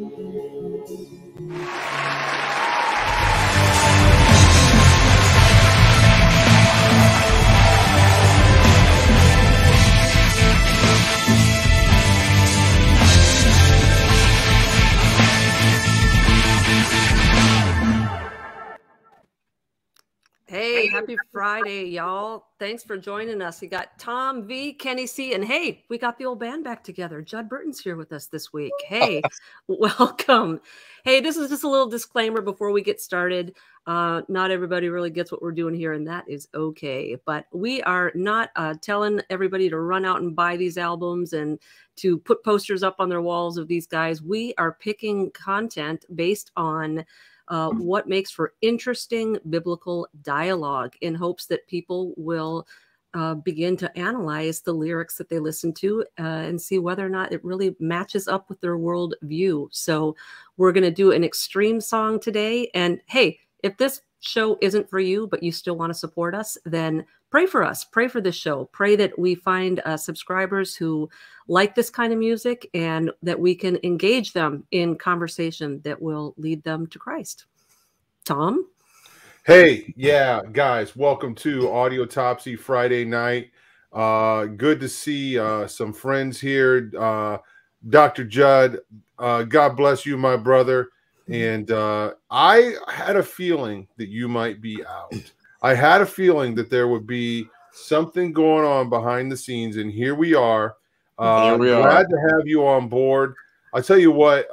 Hey, happy Friday, y'all. Thanks for joining us. We got Tom V, Kenny C, and hey, we got the old band back together. Judd Burton's here with us this week. Hey, welcome. Hey, this is just a little disclaimer before we get started. Not everybody really gets what we're doing here, and that is okay. But we are not telling everybody to run out and buy these albums and to put posters up on their walls of these guys. We are picking content based on what makes for interesting biblical dialogue in hopes that people will begin to analyze the lyrics that they listen to and see whether or not it really matches up with their world view. So we're going to do an extreme song today. And hey, if this show isn't for you, but you still want to support us, then pray for us. Pray for this show. Pray that we find subscribers who like this kind of music and that we can engage them in conversation that will lead them to Christ. Tom? Hey, yeah, guys, welcome to Audiotopsy Friday night. Good to see some friends here. Dr. Judd, God bless you, my brother. And I had a feeling that you might be out. I had a feeling that there would be something going on behind the scenes, and here we are. Glad to have you on board. I'll tell you what,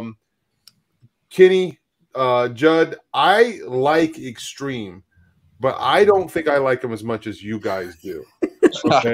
Kenny, Judd, I like Extreme, but I don't think I like them as much as you guys do. Okay.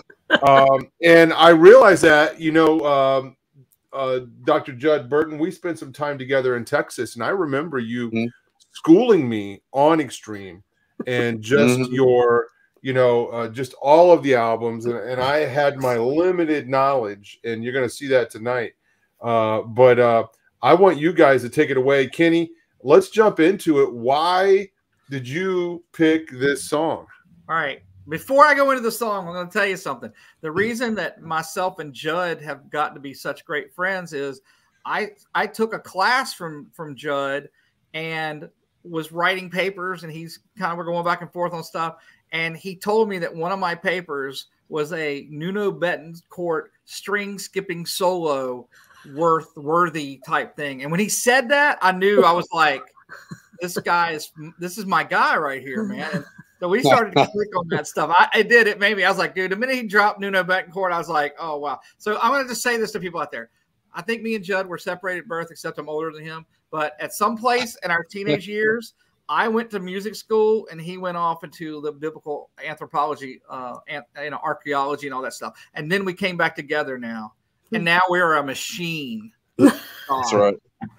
And I realize that, you know, Dr. Judd Burton, we spent some time together in Texas, and I remember you schooling me on Extreme and just your, you know, just all of the albums. And I had my limited knowledge, and you're going to see that tonight. But I want you guys to take it away. Kenny, let's jump into it. Why did you pick this song? All right. Before I go into the song, I'm going to tell you something. The reason that myself and Judd have gotten to be such great friends is I took a class from Judd and was writing papers, and he's kind of, we're going back and forth on stuff. And he told me that one of my papers was a Nuno Betancourt string skipping solo worthy type thing. And when he said that, I knew, I was like, this is my guy right here, man. And so we started to click on that stuff. I did it. Maybe I was like, dude, the minute he dropped Nuno Betancourt, I was like, oh, wow. So I'm going to just say this to people out there. I think me and Judd were separated at birth, except I'm older than him. But at some place in our teenage years, I went to music school and he went off into the biblical anthropology, and archaeology and all that stuff. And then we came back together now. And now we're a machine. That's right.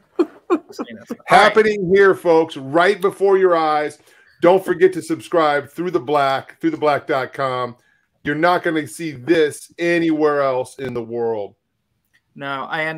Happening here, folks, right before your eyes. Don't forget to subscribe through the black.com. You're not going to see this anywhere else in the world. No, and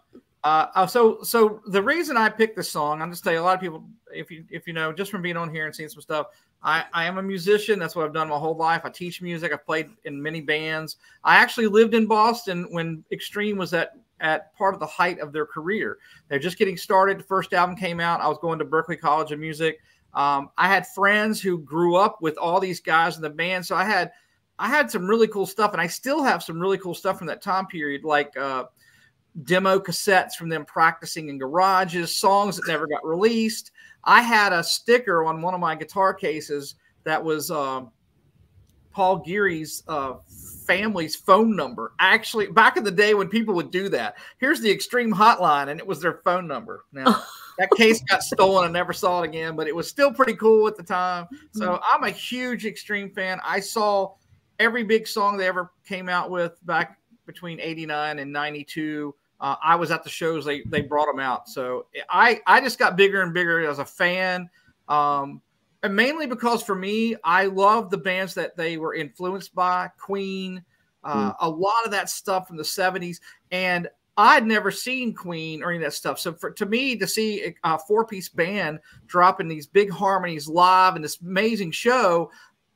so the reason I picked this song, I'm just telling you, a lot of people, if you know, just from being on here and seeing some stuff, I am a musician. That's what I've done my whole life. I teach music. I've played in many bands. I actually lived in Boston when Extreme was at part of the height of their career. They're just getting started. The first album came out. I was going to Berklee College of Music. I had friends who grew up with all these guys in the band. So I had some really cool stuff, and I still have some really cool stuff from that time period, like demo cassettes from them practicing in garages, songs that never got released. I had a sticker on one of my guitar cases that was Paul Geary's family's phone number. Actually, back in the day when people would do that, here's the Extreme hotline, and it was their phone number. Now, that case got stolen. I never saw it again, but it was still pretty cool at the time. So I'm a huge Extreme fan. I saw every big song they ever came out with back between 89 and 92. I was at the shows they brought them out. So I just got bigger and bigger as a fan. And mainly because for me, I love the bands that they were influenced by, Queen, a lot of that stuff from the 70s. And I'd never seen Queen or any of that stuff. So to me, to see a four-piece band dropping these big harmonies live in this amazing show,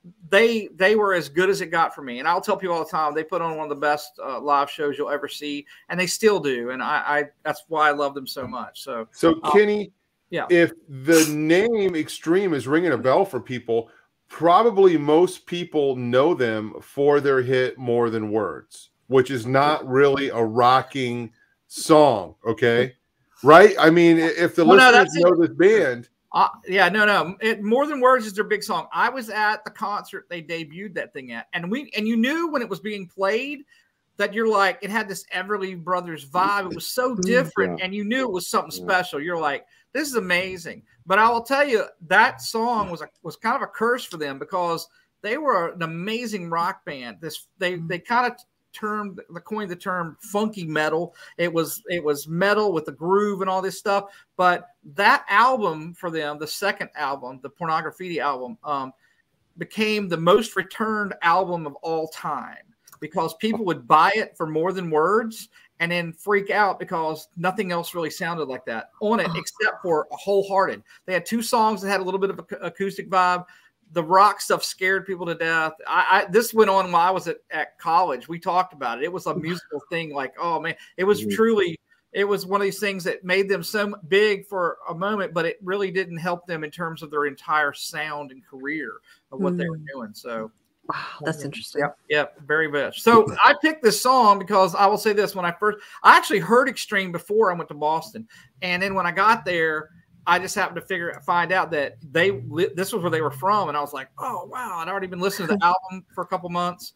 they were as good as it got for me. And I'll tell people all the time, they put on one of the best live shows you'll ever see, and they still do. And I that's why I love them so much. So Kenny, yeah, if the name Extreme is ringing a bell for people, probably most people know them for their hit More Than Words, which is not really a rocking song. Okay. Right. I mean, if the listeners know this band. Yeah, no. More Than Words is their big song. I was at the concert they debuted that thing at, and you knew when it was being played that you're like, it had this Everly Brothers vibe. It was so different, and you knew it was something special. You're like, this is amazing. But I will tell you, that song was kind of a curse for them because they were an amazing rock band. They kind of coined the term funky metal. It was metal with the groove and all this stuff. But that album for them, the second album, the Pornography album, became the most returned album of all time because people would buy it for More Than Words and then freak out because nothing else really sounded like that on it except for Wholehearted. They had 2 songs that had a little bit of acoustic vibe. The rock stuff scared people to death. This went on while I was at college. We talked about it. It was a musical thing. Like, oh man, it was truly, it was one of these things that made them so big for a moment, but it really didn't help them in terms of their entire sound and career of what they were doing. So, wow, that's interesting. Yep, very much. So I picked this song because I will say this: I actually heard Extreme before I went to Boston, and then when I got there, I just happened to find out that this was where they were from, and I was like, oh wow! I'd already been listening to the album for a couple months,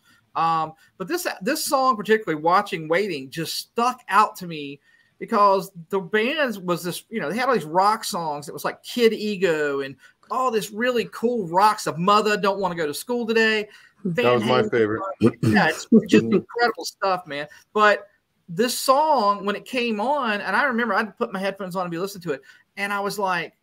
but this song, particularly "Watching Waiting," just stuck out to me because the band was this, they had all these rock songs. It was like Kid Ego and all this really cool rock stuff. Mother, Don't Want to Go to School Today. That was my favorite. Yeah, it's just incredible stuff, man. But this song, when it came on, and I remember I'd put my headphones on and be listening to it. And I was like,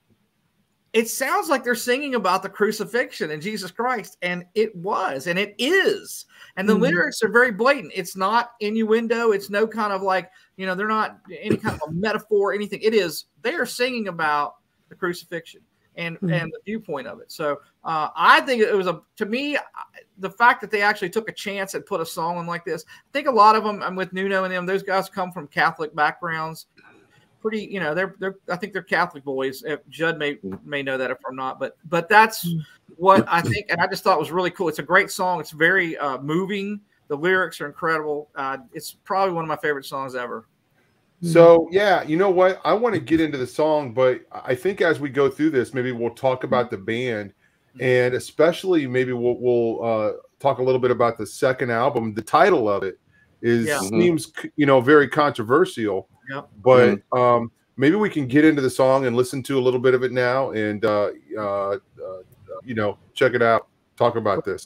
it sounds like they're singing about the crucifixion and Jesus Christ. And it was, and it is. And the lyrics are very blatant. It's not innuendo. It's no kind of like, they're not any kind of a metaphor or anything. It is, they are singing about the crucifixion and the viewpoint of it. So I think it was to me, the fact that they actually took a chance and put a song in like this, I think a lot of them, I'm with Nuno and them, those guys come from Catholic backgrounds. Pretty, I think they're Catholic boys. Judd may know that if I'm not, but that's what I think, and I just thought was really cool. It's a great song. It's very moving. The lyrics are incredible. It's probably one of my favorite songs ever. So yeah, you know what? I want to get into the song, but I think as we go through this, maybe we'll talk about the band, and especially maybe we'll talk a little bit about the second album. The title of it seems very controversial. Yep. But maybe we can get into the song and listen to a little bit of it now and, check it out. Talk about this.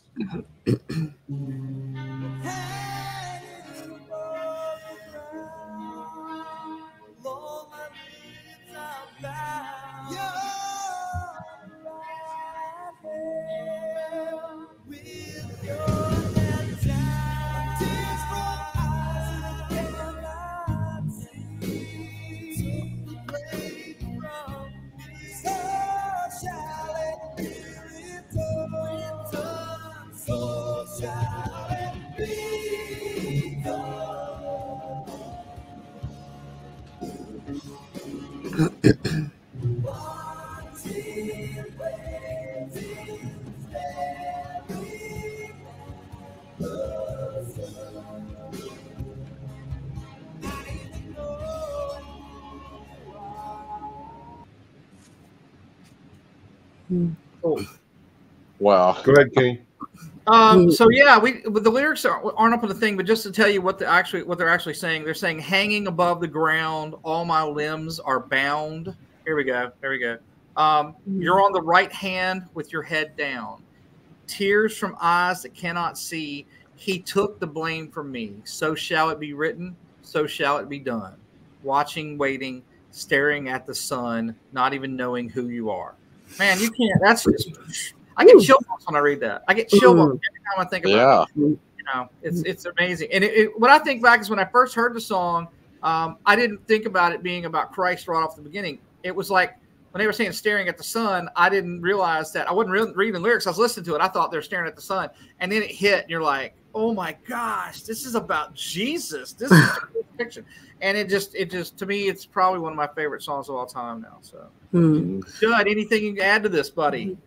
Wow. Go ahead, Kenny. So yeah, the lyrics aren't up on the thing, but just to tell you what they're actually saying, they're saying, hanging above the ground, all my limbs are bound. Here we go. There we go. You're on the right hand with your head down. Tears from eyes that cannot see. He took the blame from me. So shall it be written. So shall it be done. Watching, waiting, staring at the sun, not even knowing who you are. Man, you can't. That's just. I get chill bumps when I read that. I get chill bumps every time I think about it. It's amazing. And what I think back is when I first heard the song, I didn't think about it being about Christ right off the beginning. It was like when they were saying staring at the sun, I didn't realize that I wasn't reading the lyrics. I was listening to it. I thought they were staring at the sun, and then it hit, and you're like, oh my gosh, this is about Jesus. This is fiction. And it just to me, it's probably one of my favorite songs of all time now. So, Judd, anything you can add to this, buddy?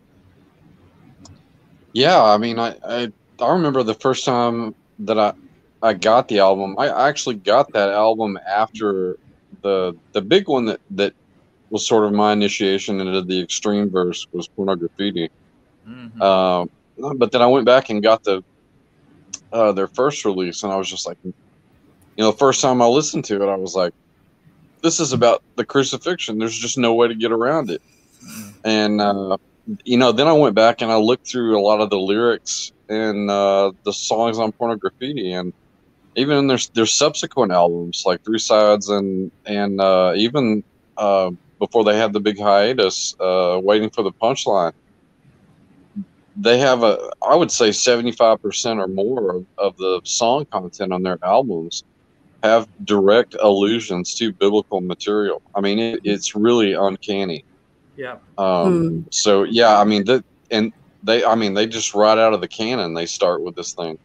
Yeah, I mean, I remember the first time that I got the album. I actually got that album after the big one that was sort of my initiation into the extreme verse was Pornography. But then I went back and got their first release, and I was just like, the first time I listened to it, I was like, this is about the crucifixion. There's just no way to get around it. And, then I went back and I looked through a lot of the lyrics and the songs on Pornography, and even in their subsequent albums, like Three Sides and even before they had the big hiatus, Waiting for the Punchline, they have I would say 75% or more of the song content on their albums have direct allusions to biblical material. I mean, it's really uncanny. Yeah. So yeah, I mean they just right out of the canon, they start with this thing.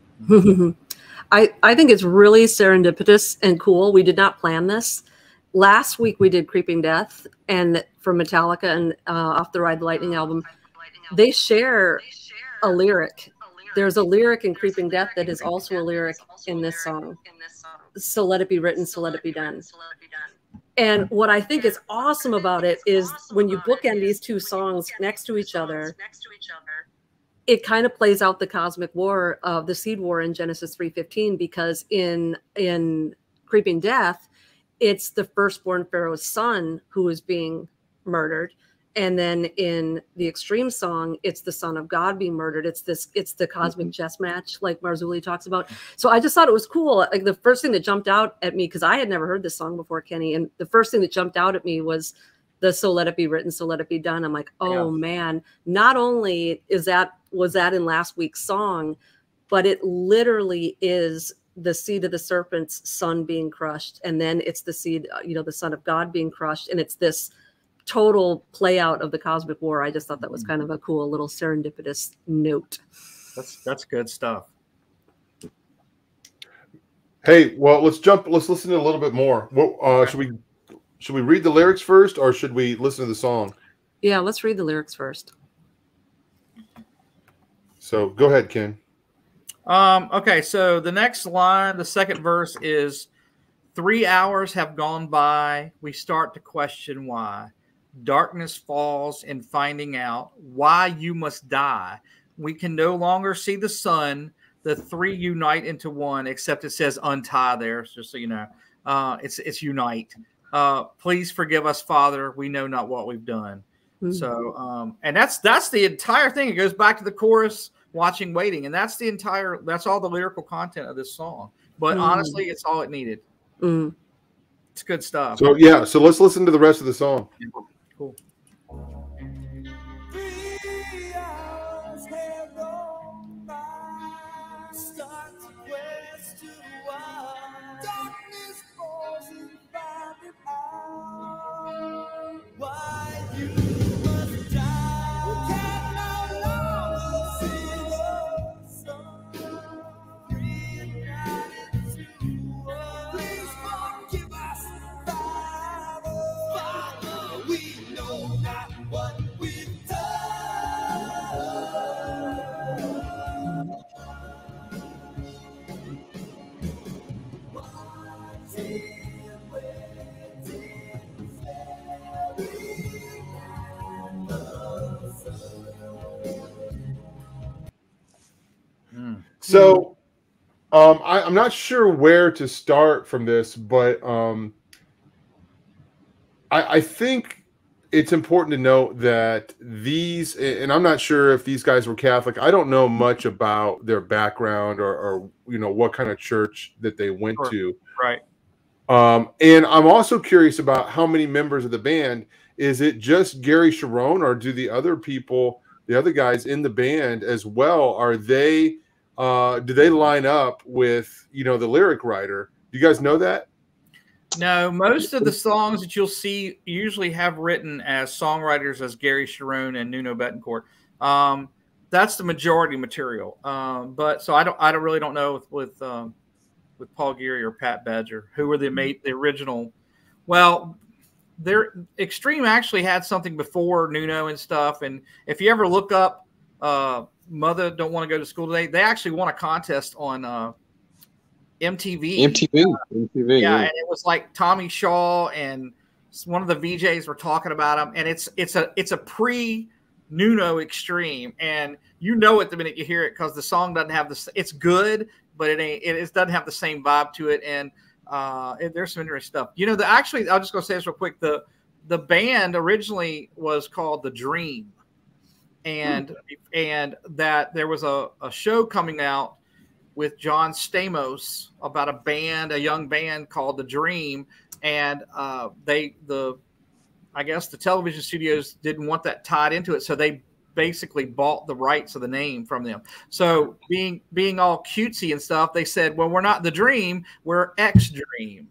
I think it's really serendipitous and cool. We did not plan this. Last week we did Creeping Death, and from Metallica and Off the Ride the Lightning album, they share a lyric. There's a lyric in Creeping Death that is also a lyric in this song. So let it be written, so let it be done. And what I think is awesome about it is when you bookend these two songs next to each other, it kind of plays out the cosmic war of the seed war in Genesis 3:15, because in Creeping Death, it's the firstborn Pharaoh's son who is being murdered. And then in the extreme song, it's the son of God being murdered. It's the cosmic chess match, like Marzulli talks about. So I just thought it was cool. Like the first thing that jumped out at me, because I had never heard this song before, Kenny, and the first thing that jumped out at me was the "So let it be written, so let it be done." I'm like, oh man! Not only was that in last week's song, but it literally is the seed of the serpent's son being crushed, and then it's the seed, the son of God being crushed, and it's this total play out of the cosmic war. I just thought that was kind of a cool little serendipitous note. That's good stuff. Hey, well, let's listen to a little bit more. Should we read the lyrics first, or should we listen to the song? Yeah, let's read the lyrics first. So go ahead, Ken. Okay, so the next line, the second verse is, 3 hours have gone by, we start to question why. Darkness falls in finding out why you must die. We can no longer see the sun. The three unite into one, except it says untie there, just so you know. It's unite. Please forgive us, Father. We know not what we've done. So, and that's the entire thing. It goes back to the chorus, watching, waiting. And that's all the lyrical content of this song. But honestly, it's all it needed. It's good stuff. So yeah, so let's listen to the rest of the song. Cool. 3 hours have gone by. Start to question why. Darkness falls and find it out. Why you must die. We can no longer see the sun. Reunited to us. Please forgive us, Father. Father, we know not what we've done. So I'm not sure where to start from this, but I think it's important to note that these, and I'm not sure if these guys were Catholic. I don't know much about their background or what kind of church that they went to. Right. And I'm also curious about how many members of the band. Is it just Gary Cherone, or do the other people, the other guys in the band as well, are they do they line up with the lyric writer? Do you guys know that? No, most of the songs that you'll see usually have written as songwriters as Gary Sharon and Nuno Betancourt. That's the majority material. But so I really don't know with Paul Geary or Pat Badger who were the original. Well, Extreme actually had something before Nuno and stuff. And if you ever look up Mother Don't Want to Go to School Today, they actually won a contest on MTV. MTV. Yeah, and it was like Tommy Shaw and one of the VJs were talking about him, and it's a pre-Nuno Extreme, and you know it the minute you hear it because the song doesn't have the. It's good, but it doesn't have the same vibe to it, and there's some interesting stuff. You know, actually, I'll just go say this real quick. The band originally was called The Dream, and that there was a show coming out with John Stamos about a young band called The Dream, and I guess the television studios didn't want that tied into it, so they basically bought the rights of the name from them. So being all cutesy and stuff, they said, "Well, we're not The Dream, we're X Dream."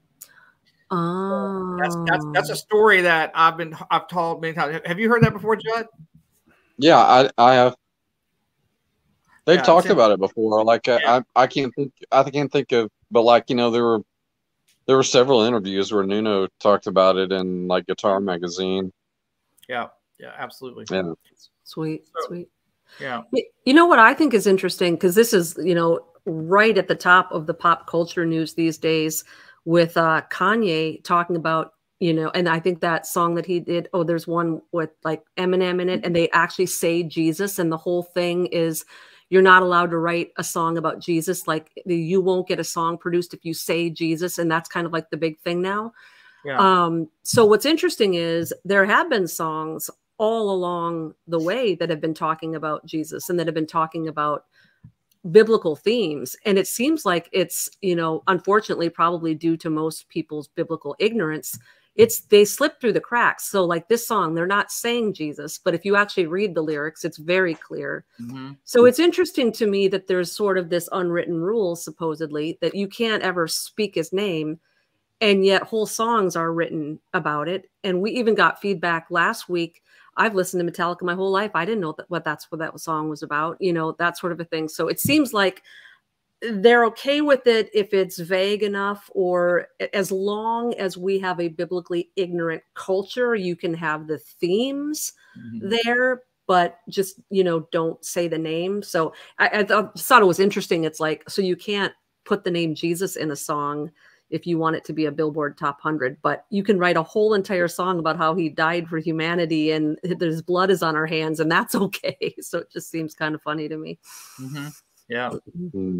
Oh, That's a story that I've told many times. Have you heard that before, Judd? Yeah, I have. They've talked it's about it before. Like I can't think of, but like, you know, there were several interviews where Nuno talked about it in like Guitar Magazine. Yeah, absolutely. Yeah. sweet. Yeah. You know what I think is interesting, because this is, you know, right at the top of the pop culture news these days with Kanye talking about, you know, and I think that song that he did, there's one with like Eminem in it, and they actually say Jesus, and the whole thing is you're not allowed to write a song about Jesus. Like you won't get a song produced if you say Jesus. And that's kind of like the big thing now. Yeah. So what's interesting is there have been songs all along the way that have been talking about Jesus and that have been talking about biblical themes. And it seems like it's, you know, unfortunately, probably due to most people's biblical ignorance, they slip through the cracks. So like this song, they're not saying Jesus, but if you actually read the lyrics, it's very clear. Mm-hmm. So it's interesting to me that there's sort of this unwritten rule, supposedly, that you can't ever speak his name. And yet whole songs are written about it. And we even got feedback last week. I've listened to Metallica my whole life. I didn't know what that song was about, you know, that sort of a thing. So it seems like they're okay with it if it's vague enough, or as long as we have a biblically ignorant culture, you can have the themes there, but just, you know, don't say the name. So I thought it was interesting. It's like, so you can't put the name Jesus in a song if you want it to be a Billboard Top 100, but you can write a whole entire song about how he died for humanity and his blood is on our hands, and that's okay. So it just seems kind of funny to me. Mm-hmm. Yeah. Mm-hmm.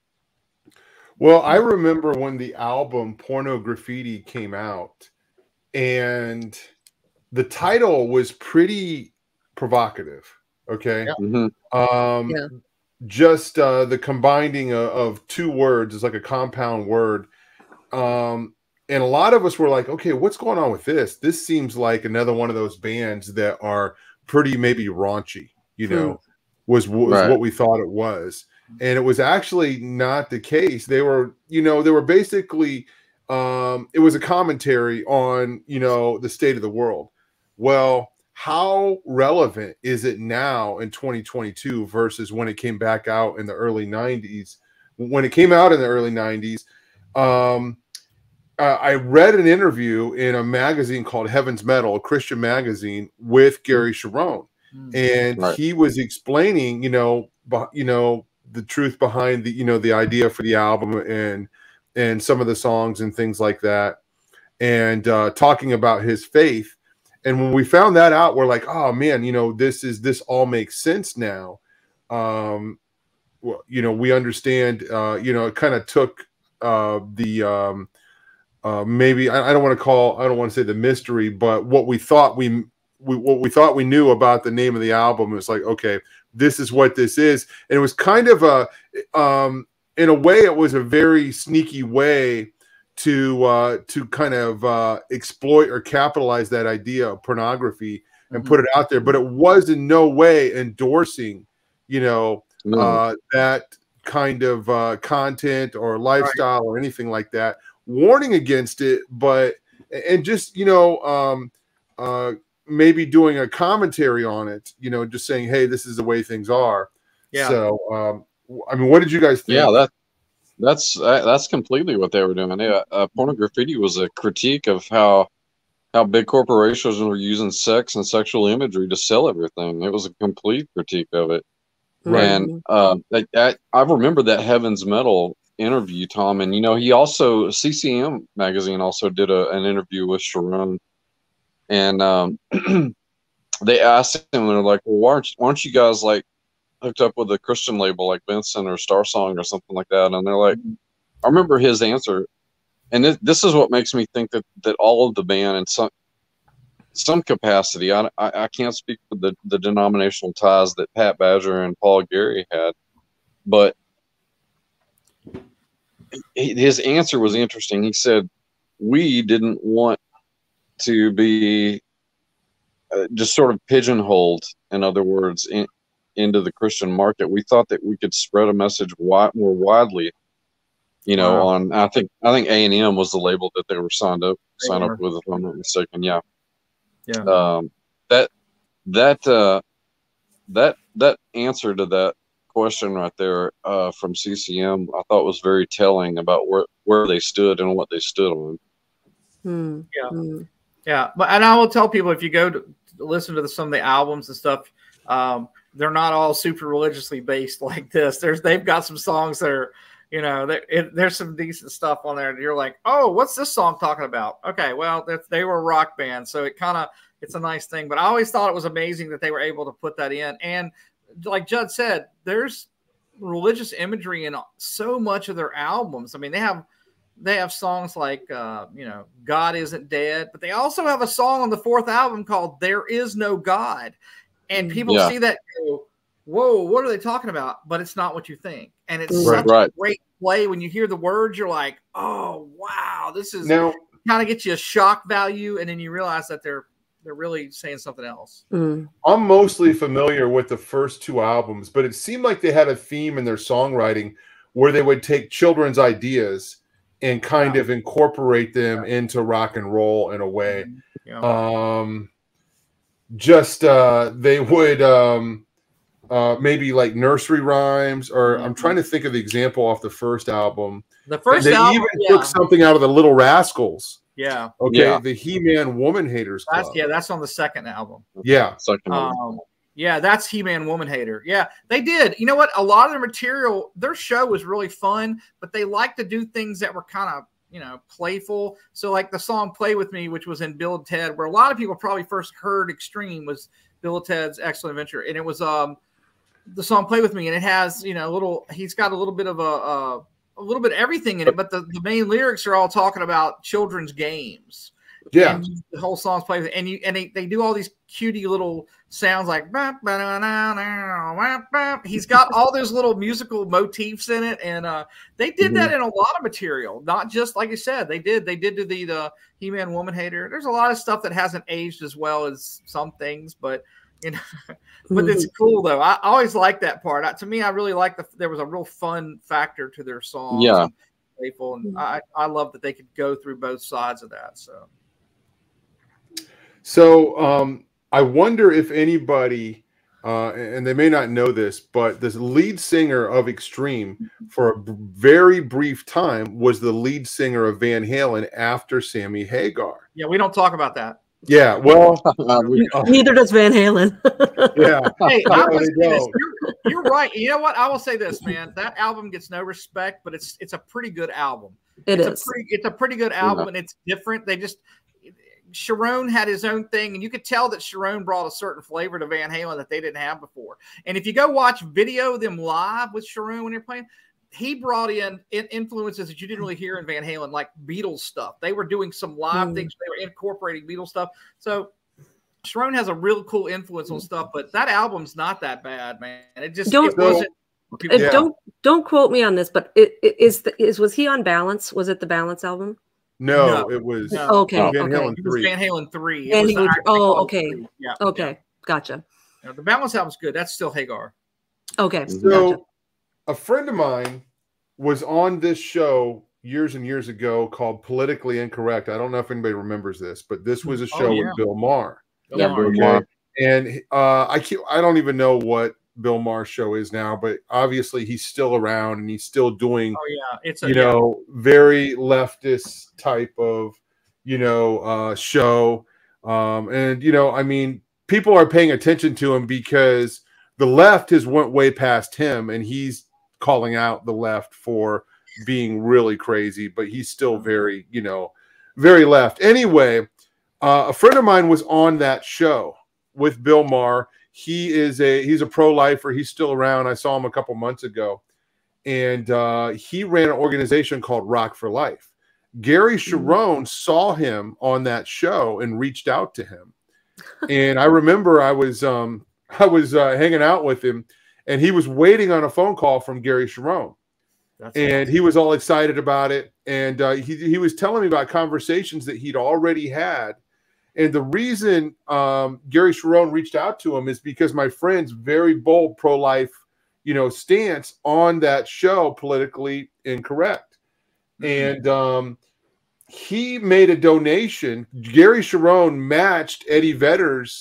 Well, I remember when the album Porno Graffiti came out, and the title was pretty provocative. Okay. Yeah. Mm-hmm. Just the combining of two words is like a compound word. And a lot of us were like, okay, what's going on with this? This seems like another one of those bands that are pretty maybe raunchy, you know, was Right. what we thought it was. And it was actually not the case. They were basically, it was a commentary on, you know, the state of the world. Well, how relevant is it now in 2022 versus when it came back out in the early 90s? When it came out in the early 90s, I read an interview in a magazine called Heaven's Metal, a Christian magazine, with Gary Sharon, and Right. he was explaining, the truth behind the idea for the album and some of the songs and things like that, and talking about his faith. And when we found that out, we're like, oh man, this all makes sense now. Well, we understand. It kind of took maybe I don't want to say the mystery, but what we thought we knew about the name of the album. It's like, okay, this is what this is. And it was kind of in a way, it was a very sneaky way to kind of exploit or capitalize that idea of pornography and put it out there. But it was in no way endorsing, that kind of content or lifestyle or anything like that. warning against it, but and just maybe doing a commentary on it, just saying, hey, this is the way things are. Yeah. So I mean, what did you guys think? Yeah, that's completely what they were doing. Yeah, Porno Graffiti was a critique of how big corporations were using sex and sexual imagery to sell everything. It was a complete critique of it. Right. And I remember that Heaven's Metal interview, Tom, and he also, CCM magazine also did an interview with Sharon, and they asked him, they're like, well, why aren't you guys like hooked up with a Christian label like Vincent or Star Song or something like that? And they're like, I remember his answer, and this is what makes me think that all of the band in some capacity, I can't speak for the denominational ties that Pat Badger and Paul Gary had, but his answer was interesting. He said, we didn't want to be just sort of pigeonholed, in other words, into the Christian market. We thought that we could spread a message more widely, Wow. on, I think A&M was the label that they were signed up with, if I'm not mistaken. Yeah. Yeah. That answer to that question right there from CCM, I thought was very telling about where they stood and what they stood on. Yeah. Yeah. But, and I will tell people, if you go to listen to some of the albums and stuff, they're not all super religiously based like this. They've got some songs that are, there's some decent stuff on there. And you're like, oh, what's this song talking about? Okay, well, they were a rock band, so it's a nice thing. But I always thought it was amazing that they were able to put that in. And like Judd said, there's religious imagery in so much of their albums. I mean, they have songs like, God Isn't Dead, but they also have a song on the 4th album called There Is No God. And people see that and go, whoa, what are they talking about? But it's not what you think. And it's such a great play. When you hear the words, you're like, oh, wow, this is kind of gets you a shock value. And then you realize that they're really saying something else. I'm mostly familiar with the first 2 albums, but it seemed like they had a theme in their songwriting where they would take children's ideas and kind of incorporate them into rock and roll in a way. They would maybe like nursery rhymes, or I'm trying to think of the example off the first album. The first they album, even took something out of the Little Rascals. Yeah. Okay. Yeah. The He-Man Woman Haters Club. That's on the 2nd album. Yeah. Yeah, that's He-Man Woman Hater. Yeah, they did. You know what? A lot of their material, their show was really fun, but they like to do things that were kind of, playful. So like the song Play With Me, which was in Bill and Ted, where a lot of people probably first heard Extreme, was Bill and Ted's Excellent Adventure. And it was the song Play With Me, and it has, he's got a little bit of a little bit of everything in it, but the main lyrics are all talking about children's games. Yeah, and the whole song's played with, and they do all these cutie little sounds like he's got all those little musical motifs in it, and they did that in a lot of material, not just like you said. They did do the He-Man Woman Hater. There's a lot of stuff that hasn't aged as well as some things, but but it's cool though. I always like that part. To me, I really like there was a real fun factor to their songs. Yeah, and playful, and I love that they could go through both sides of that. So I wonder if anybody, and they may not know this, but the lead singer of Extreme for a very brief time was the lead singer of Van Halen after Sammy Hagar. Yeah, we don't talk about that. Yeah, well, neither does Van Halen. Yeah, hey, you're right. You know what? I will say this, man. That album gets no respect, but it's a pretty good album. It's a pretty good album, and it's different. Sharon had his own thing, and you could tell that Sharon brought a certain flavor to Van Halen that they didn't have before. And if you go watch video of them live with Sharon when they're playing, he brought in influences that you didn't really hear in Van Halen, like Beatles stuff. They were doing some live things. They were incorporating Beatles stuff. So Sharon has a real cool influence on stuff, but that album's not that bad, man. Don't quote me on this, but was he on Balance? Was it the Balance album? No, it was Van Halen 3. It was Van Halen 3. Okay. 3. Yeah. Okay. Gotcha. The Balance album's good. That's still Hagar. Okay. So gotcha. A friend of mine was on this show years and years ago called Politically Incorrect. I don't know if anybody remembers this, but this was a show yeah. with Bill Maher. Yeah. Bill Okay. Maher. And I don't even know what Bill Maher's show is now, but obviously he's still around and he's still doing, Oh yeah, it's a you know, very leftist type of, you know, show. And, you know, I mean, people are paying attention to him because the left has went way past him and he's calling out the left for being really crazy, but he's still very, you know, very left. Anyway, a friend of mine was on that show with Bill Maher. He's a pro-lifer. He's still around. I saw him a couple months ago. And he ran an organization called Rock for Life. Gary Sharon saw him on that show and reached out to him. And I remember I was hanging out with him, and he was waiting on a phone call from Gary Sharon. And he was all excited about it. And he was telling me about conversations that he'd already had. And the reason Gary Sharon reached out to him is because my friend's very bold pro-life, you know, stance on that show, Politically Incorrect. And he made a donation. Gary Sharon matched Eddie Vedder's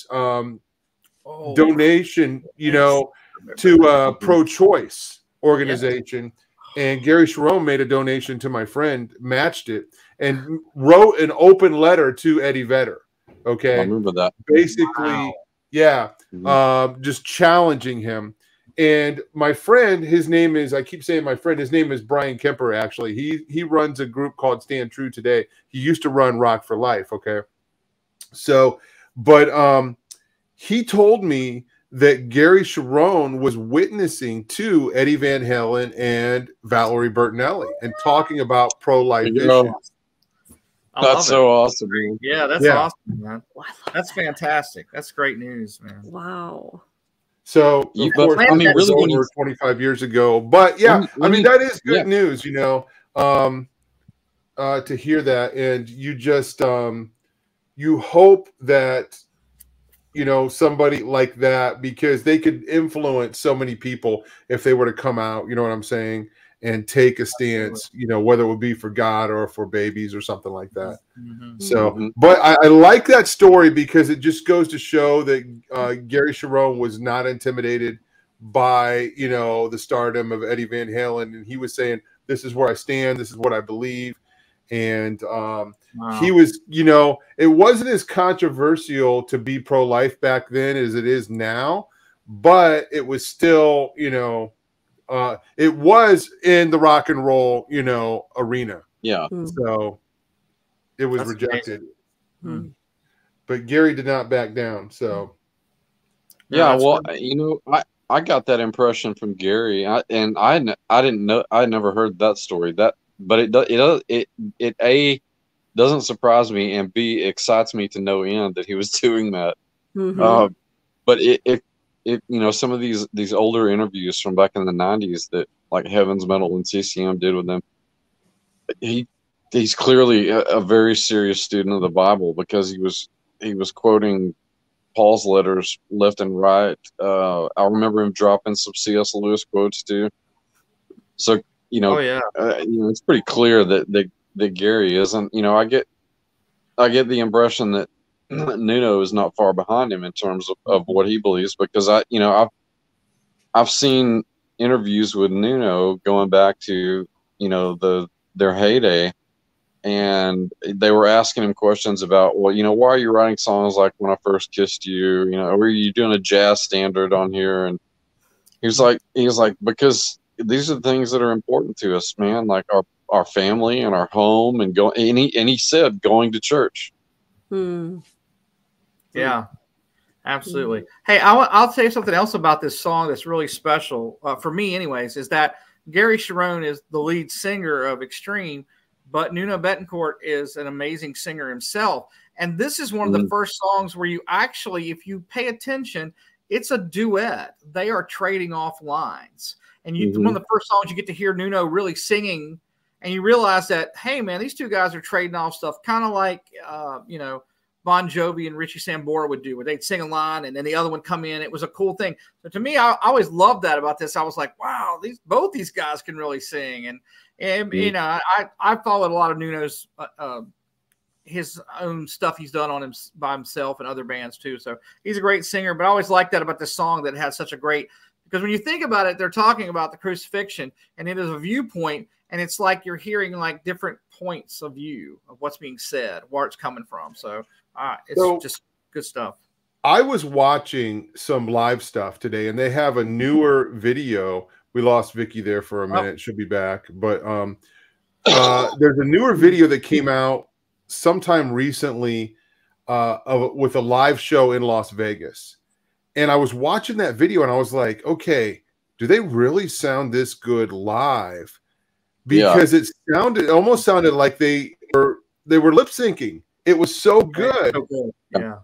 donation, you know, to a pro-choice organization. And Gary Sharon made a donation to my friend, matched it, and wrote an open letter to Eddie Vedder. Okay. I remember that. Basically, yeah, just challenging him. And my friend, his name is, I keep saying my friend, his name is Brian Kemper, actually. He runs a group called Stand True Today. He used to run Rock for Life, okay? So, but he told me that Gary Sharon was witnessing to Eddie Van Halen and Valerie Bertinelli and talking about pro-life issues. That's so awesome, man. Yeah, that's awesome, man. That's fantastic. That's great news, man. Wow. So, of course, I mean, really, when over 25 years ago. But yeah, I mean, that is good news, you know, to hear that. And you just, you hope that, you know, somebody like that, because they could influence so many people if they were to come out, you know what I'm saying, and take a stance, you know, whether it would be for God or for babies or something like that. So, but I like that story because it just goes to show that Gary Sharon was not intimidated by, you know, the stardom of Eddie Van Halen. And he was saying, this is where I stand. This is what I believe. And he was, you know, it wasn't as controversial to be pro-life back then as it is now, but it was still, you know, it was in the rock and roll, you know, arena. Yeah. So it was rejected. But Gary did not back down. So yeah, well, you know, I got that impression from Gary, I didn't know, I never heard that story. But it A, doesn't surprise me, and B, excites me to no end that he was doing that. But it you know, some of these older interviews from back in the 90s that like Heaven's Metal and CCM did with them, he's clearly a very serious student of the Bible, because he was quoting Paul's letters left and right. I remember him dropping some C.S. Lewis quotes too. So, you know, you know, it's pretty clear that Gary isn't, you know, I get the impression that Nuno is not far behind him in terms of what he believes, because I've seen interviews with Nuno going back to, you know, their heyday, and they were asking him questions about, well, you know, why are you writing songs like When I First Kissed You? You know, are you doing a jazz standard on here? And he was like, because these are the things that are important to us, man, like our family and our home, and he said going to church. Yeah, absolutely. Hey, I'll tell you something else about this song that's really special for me anyways, is that Gary Sharon is the lead singer of Extreme, but Nuno Bettencourt is an amazing singer himself. And this is one of the first songs where you actually, if you pay attention, it's a duet. They are trading off lines. And one of the first songs you get to hear Nuno really singing, and you realize that, hey, man, these two guys are trading off stuff, kind of like, you know, Bon Jovi and Richie Sambora would do, where they'd sing a line and then the other one come in. It was a cool thing. So to me, I always loved that about this. I was like, wow, both these guys can really sing. And you know, I followed a lot of Nuno's his own stuff he's done on him by himself and other bands too. So he's a great singer. But I always liked that about this song, that it had such a great, because when you think about it, they're talking about the crucifixion, and it is a viewpoint, and it's like you're hearing like different points of view of what's being said, where it's coming from. So it's just good stuff. I was watching some live stuff today, and they have a newer video. We lost Vicky there for a minute. She'll be back. But there's a newer video that came out sometime recently with a live show in Las Vegas. And I was watching that video, and I was like, okay, do they really sound this good live? Because it almost sounded like they were lip syncing. It was so good. Yeah.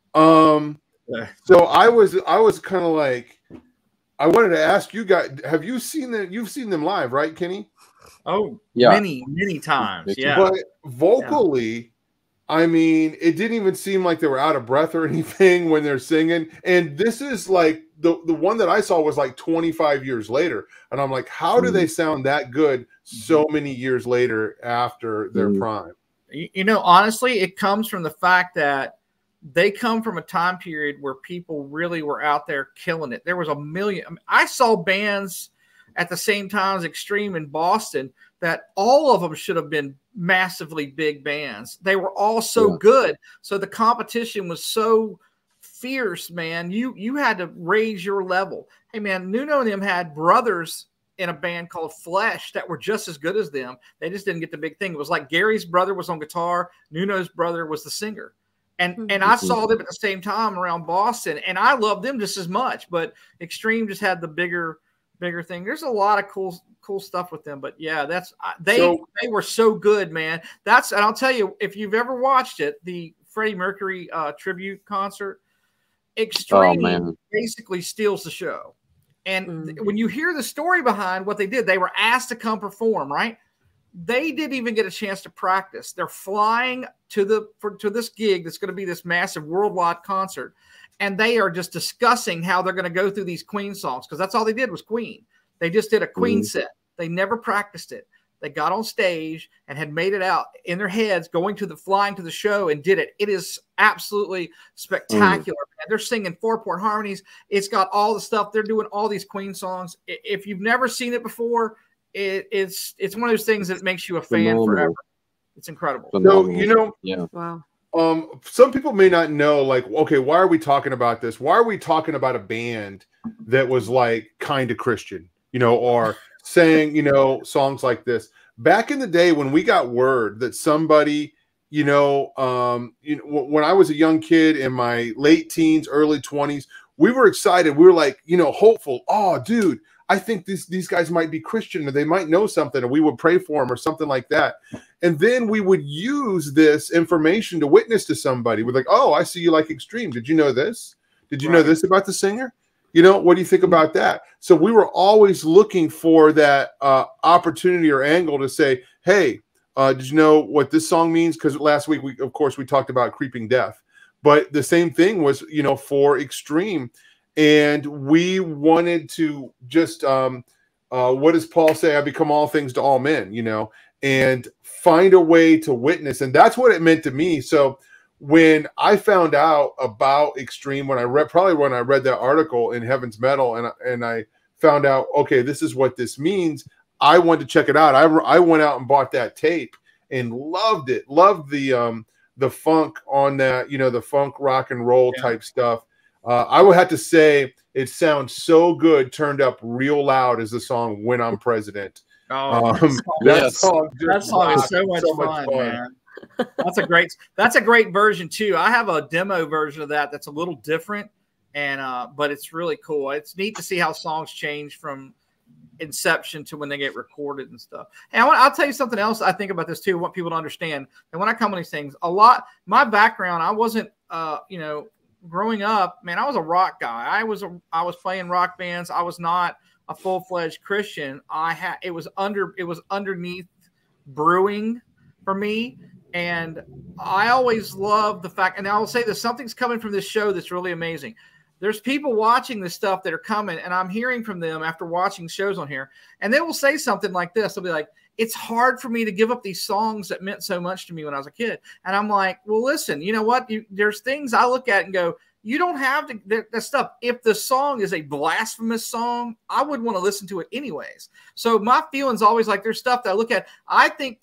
So I was kind of like, I wanted to ask you guys, have you seen them? You've seen them live, right, Kenny? Oh, yeah, many times. Yeah. But vocally, I mean, it didn't even seem like they were out of breath or anything when they're singing. And this is like the one that I saw was like 25 years later. And I'm like, how do they sound that good so many years later after their prime? You know, honestly, it comes from the fact that they come from a time period where people really were out there killing it. There was a million. I mean, I saw bands at the same time as Extreme in Boston that all of them should have been massively big bands. They were all so good. So the competition was so fierce, man. You had to raise your level. Hey, man, Nuno and them had brothers in a band called Flesh that were just as good as them. They just didn't get the big thing. It was like Gary's brother was on guitar. Nuno's brother was the singer. And I saw them at the same time around Boston, and I loved them just as much, but Extreme just had the bigger thing. There's a lot of cool stuff with them, but yeah, they were so good, man. And I'll tell you, if you've ever watched it, the Freddie Mercury tribute concert, Extreme basically steals the show. And when you hear the story behind what they did, they were asked to come perform, right? They didn't even get a chance to practice. They're flying to this gig that's going to be this massive worldwide concert, and they are just discussing how they're going to go through these Queen songs, because that's all they did was Queen. They just did a Queen set. They never practiced it. They got on stage and had made it out in their heads, flying to the show, and did it. It is absolutely spectacular. Man. They're singing 4-part harmonies. It's got all the stuff. They're doing all these Queen songs. If you've never seen it before, it's one of those things that makes you a fan forever. It's incredible. So, you know, wow. Some people may not know, like, okay, why are we talking about this? Why are we talking about a band that was like kind of Christian, you know, or saying, you know, songs like this? Back in the day when we got word that somebody, when I was a young kid in my late teens, early 20s, we were excited. We were like, you know, hopeful. Oh, dude, I think these guys might be Christian, or they might know something, and we would pray for them or something like that. And then we would use this information to witness to somebody. We're like, oh, I see you like Extreme. Did you know this? Did you know this about the singer? You know, what do you think about that? So we were always looking for that opportunity or angle to say, hey, did you know what this song means? Because last week, we talked about Creeping Death. But the same thing was, you know, for Extreme. And we wanted to just, what does Paul say? I become all things to all men, you know, and find a way to witness. And that's what it meant to me. So when I found out about Extreme, when I read that article in Heaven's Metal, and I found out, okay, this is what this means, I wanted to check it out. I went out and bought that tape and loved it. Loved the funk on that, you know, the funk rock and roll type stuff. I would have to say it sounds so good, turned up real loud, as the song "When I'm President." Oh, that song is so much fun, man. That's a great version too. I have a demo version of that that's a little different, and but it's really cool. It's neat to see how songs change from inception to when they get recorded and stuff. And I'll tell you something else I think about this too. I want people to understand. And when I come on these things, my background, I wasn't, growing up, man, I was a rock guy. I was playing rock bands. I was not a full-fledged Christian. It was underneath brewing for me. And I always love the fact, and I will say this, something's coming from this show that's really amazing. There's people watching this stuff that are coming, and I'm hearing from them after watching shows on here, and they will say something like this. They'll be like, it's hard for me to give up these songs that meant so much to me when I was a kid. And I'm like, well, listen, you know what? There's things I look at and go, you don't have to, that stuff. If the song is a blasphemous song, I would want to listen to it anyways. So my feeling's always like, there's stuff that I look at. I think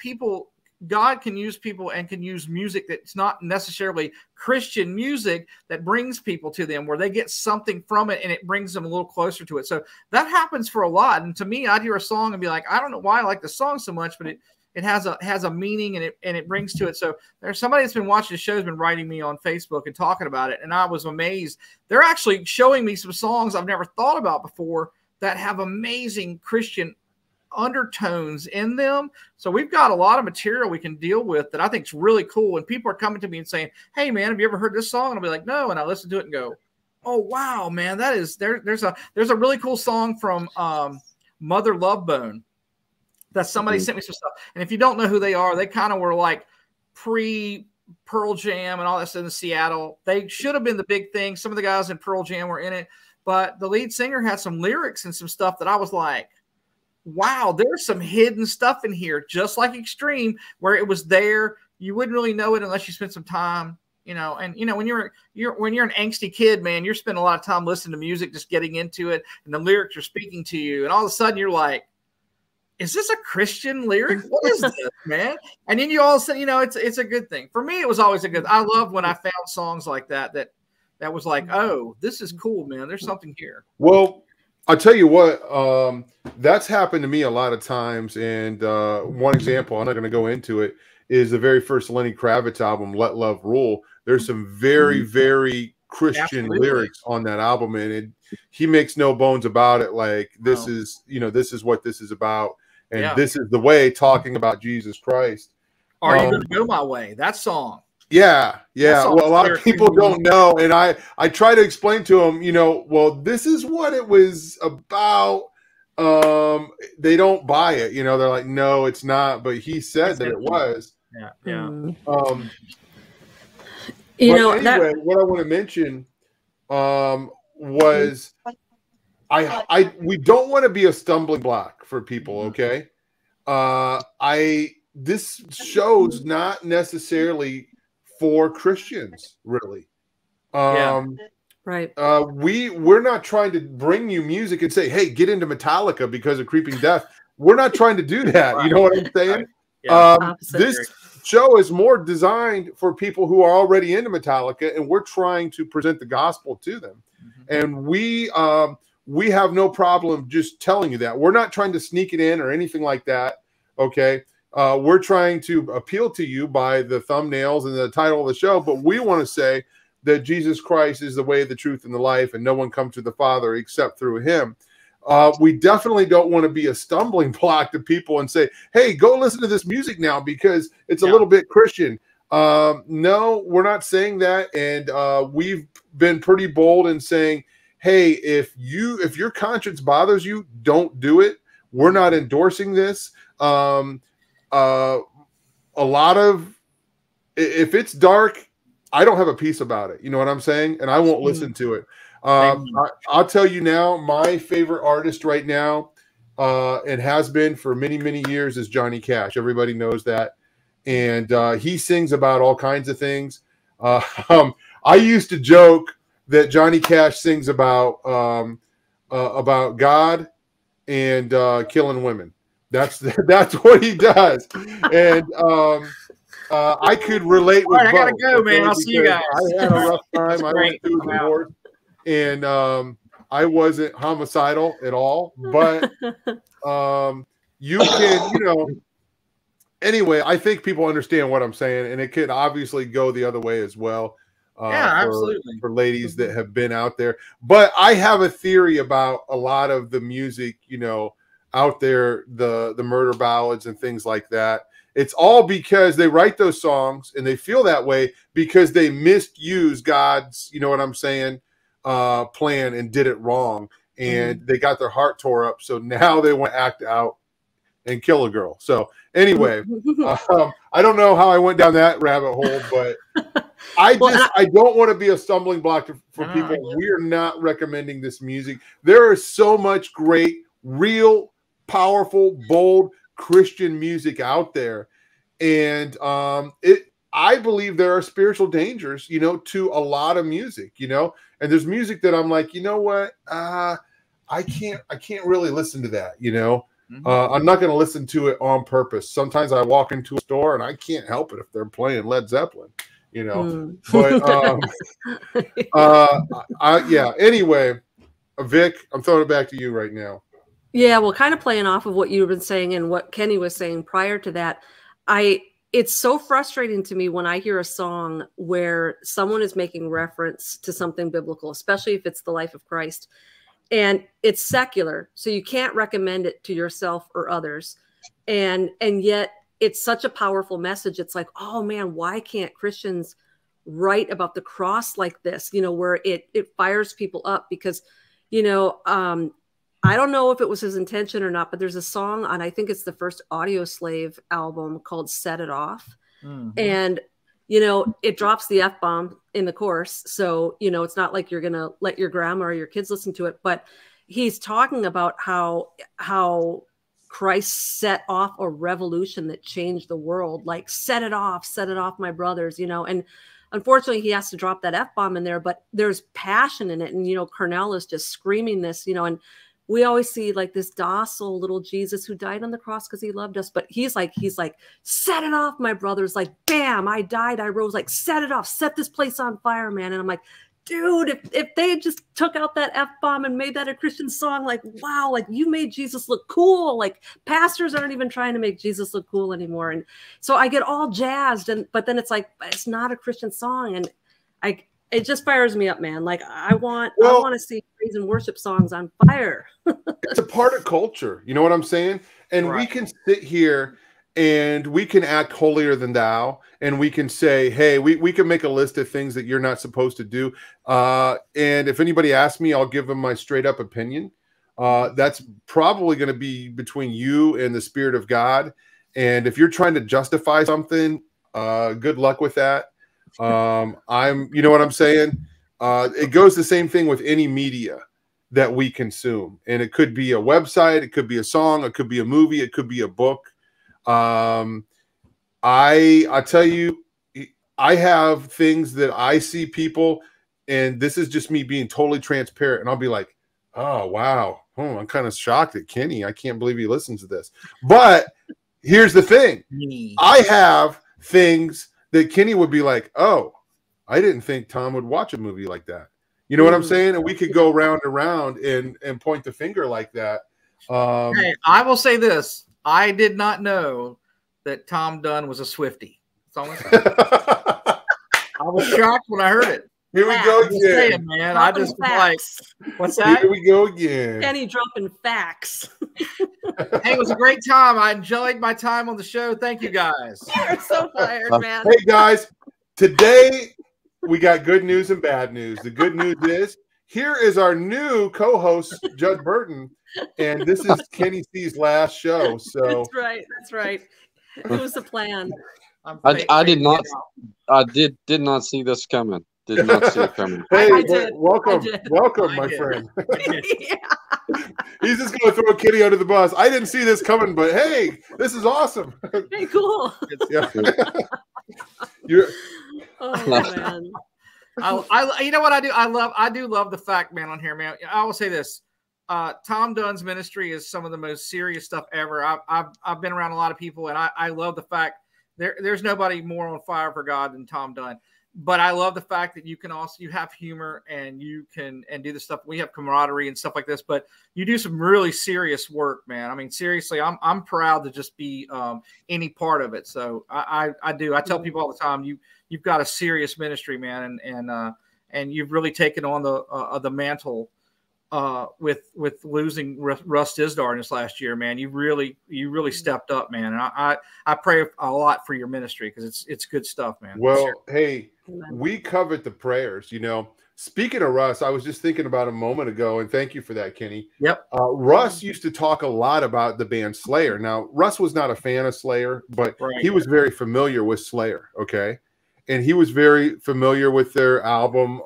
God can use people and can use music that's not necessarily Christian music that brings people to them, where they get something from it and it brings them a little closer to it. So that happens for a lot. And to me, I'd hear a song and be like, I don't know why I like the song so much, but it has a meaning and it brings to it. So there's somebody that's been watching the show has been writing me on Facebook and talking about it. And I was amazed. They're actually showing me some songs I've never thought about before that have amazing Christian undertones in them. So we've got a lot of material we can deal with that I think is really cool. And people are coming to me and saying, hey man, have you ever heard this song? And I'll be like, no. And I listen to it and go, oh wow, man, that is there's a really cool song from Mother Love Bone that somebody sent me some stuff. And if you don't know who they are, they kind of were like pre Pearl Jam and all that stuff in Seattle. They should have been the big thing. Some of the guys in Pearl Jam were in it, but the lead singer had some lyrics and some stuff that I was like, wow, there's some hidden stuff in here, just like Extreme, where it was there. You wouldn't really know it unless you spent some time, you know. And you know, when you're an angsty kid, man, you're spending a lot of time listening to music, just getting into it, and the lyrics are speaking to you, and all of a sudden you're like, is this a Christian lyric? What is this, man? And then you all of a sudden, you know, it's a good thing. For me, it was always a good. I love when I found songs like that was like, oh, this is cool, man. There's something here. Well, I'll tell you what, that's happened to me a lot of times. And one example, I'm not going to go into it, is the very first Lenny Kravitz album, Let Love Rule. There's some very, very Christian lyrics on that album. And he makes no bones about it. Like, this is, you know, this is what this is about. And this is the way, talking about Jesus Christ. Are you going to go my way? That song. Yeah. Well, a lot of people don't know, and I try to explain to them, you know, well, this is what it was about. They don't buy it, you know. They're like, no, it's not. But he said that it was. Yeah. You know, anyway, what I want to mention was we don't want to be a stumbling block for people. Okay, this show's not necessarily for Christians, really. Right. We're not trying to bring you music and say, hey, get into Metallica because of Creeping Death. We're not trying to do that. You know what I'm saying? This show is more designed for people who are already into Metallica, and we're trying to present the gospel to them. And we have no problem just telling you that. We're not trying to sneak it in or anything like that. Okay. We're trying to appeal to you by the thumbnails and the title of the show, but we want to say that Jesus Christ is the way, the truth, and the life, and no one comes to the Father except through him. We definitely don't want to be a stumbling block to people and say, hey, go listen to this music now because it's a little bit Christian. No, we're not saying that. And we've been pretty bold in saying, hey, if your conscience bothers you, don't do it. We're not endorsing this. A lot of, if it's dark, I don't have a peace about it. You know what I'm saying? And I won't listen to it. I'll tell you now, my favorite artist right now, and has been for many, many years, is Johnny Cash. Everybody knows that. And he sings about all kinds of things. I used to joke that Johnny Cash sings about God and killing women. That's what he does. And I could relate with both. I gotta go, man. I'll see you guys. I had a rough time. I went through a divorce, and I wasn't homicidal at all. But you can, you know. Anyway, I think people understand what I'm saying, and it could obviously go the other way as well. Absolutely. For ladies that have been out there. But I have a theory about a lot of the music, you know, out there, the murder ballads and things like that. It's all because they write those songs and they feel that way because they misuse God's, you know what I'm saying, plan and did it wrong. And they got their heart tore up. So now they want to act out and kill a girl. So anyway, I don't know how I went down that rabbit hole, but I don't want to be a stumbling block for people. We are not recommending this music. There is so much great, real, powerful, bold Christian music out there. And I believe there are spiritual dangers, to a lot of music, and there's music that I'm like, you know what? I can't really listen to that, I'm not going to listen to it on purpose. Sometimes I walk into a store and I can't help it if they're playing Led Zeppelin, but yeah. Anyway, Vic, I'm throwing it back to you right now. Yeah, well, kind of playing off of what you've been saying and what Kenny was saying prior to that, it's so frustrating to me when I hear a song where someone is making reference to something biblical, especially if it's the life of Christ, and it's secular, so you can't recommend it to yourself or others, and yet it's such a powerful message. It's like, oh man, why can't Christians write about the cross like this? Where it fires people up because, I don't know if it was his intention or not, but there's a song on, I think it's the first Audio Slave album called Set It Off. And, it drops the F-bomb in the chorus. So, it's not like you're going to let your grandma or your kids listen to it, but he's talking about how Christ set off a revolution that changed the world. Like, set it off, my brothers, and unfortunately he has to drop that F-bomb in there, but there's passion in it. And, Cornell is just screaming this, and we always see like this docile little Jesus who died on the cross because he loved us. But he's like, set it off, my brothers. Like, bam, I died, I rose. Like, set it off, set this place on fire, man. And I'm like, dude, if they just took out that F-bomb and made that a Christian song, like, wow, like you made Jesus look cool. Like, pastors aren't even trying to make Jesus look cool anymore. And so I get all jazzed, but then it's like, it's not a Christian song. And it just fires me up, man. Like, I want to see praise and worship songs on fire. It's a part of culture. You know what I'm saying? And we can sit here and we can act holier than thou. And we can say, hey, we can make a list of things that you're not supposed to do. And if anybody asks me, I'll give them my straight up opinion. That's probably going to be between you and the Spirit of God. And if you're trying to justify something, good luck with that. You know what I'm saying? It goes the same thing with any media that we consume. And it could be a website, it could be a song, it could be a movie, it could be a book. I tell you, I have things that I see people, and this is just me being totally transparent. And I'll be like, oh, wow. I'm kind of shocked at Kenny. I can't believe he listens to this. But here's the thing. I have things that Kenny would be like, oh, I didn't think Tom would watch a movie like that. You know what I'm saying? And we could go round and round and point the finger like that. Hey, I will say this. I did not know that Tom Dunn was a Swiftie. I was shocked when I heard it. Here we go again. Saying, man. I just like, what's that? Here we go again. Kenny dropping facts. Hey, it was a great time. I enjoyed my time on the show. Thank you, guys. You're so fired, man. Hey, guys. Today, we got good news and bad news. The good news is, here is our new co-host, Judd Burton, and this is Kenny C's last show. So That's right. It was the plan. I did not see this coming. Did not see it coming. Hey, I did. welcome, my friend. He's just going to throw Kenny under the bus. I didn't see this coming, but hey, this is awesome. Hey, cool. Yeah. Oh man. You know what I do? I do love the fact, man, on here, man. I will say this. Tom Dunn's ministry is some of the most serious stuff ever. I've been around a lot of people, and I love the fact there's nobody more on fire for God than Tom Dunn. But I love the fact that you have humor and you can do the stuff. We have camaraderie and stuff like this, but you do some really serious work, man. I mean, seriously, I'm proud to just be any part of it. So I do. I tell people all the time, you've got a serious ministry, man, and you've really taken on the mantle with losing Russ Dizdar in this last year, man. You really stepped up, man. And I pray a lot for your ministry because it's good stuff, man. Well, hey, we covered the prayers, speaking of Russ, I was just thinking about a moment ago, and thank you for that, Kenny. Yep. Russ used to talk a lot about the band Slayer. Now, Russ was not a fan of Slayer, but Right. he was very familiar with Slayer, okay? And he was very familiar with their album.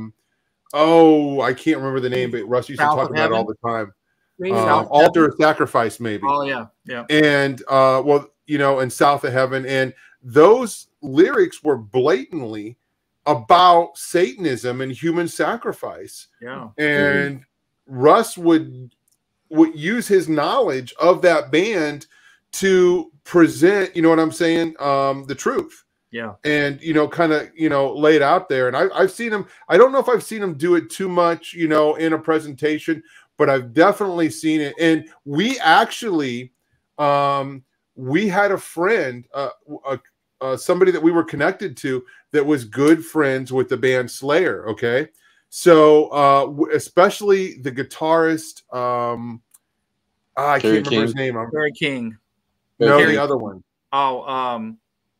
I can't remember the name, but Russ used to South talk of about it all Heaven? the time. Rain South of Altar of Sacrifice, maybe. Oh yeah, yeah. And and South of Heaven, and those lyrics were blatantly about Satanism and human sacrifice. Yeah. And Russ would use his knowledge of that band to present, you know what I'm saying, the truth. Yeah. And kind of lay it out there. And I've seen him. I don't know if I've seen him do it too much, in a presentation, but I've definitely seen it. And we actually we had a friend, somebody that we were connected to that was good friends with the band Slayer. Okay. So especially the guitarist, I can't remember his name. Barry King. No, Barry. the other one. Oh,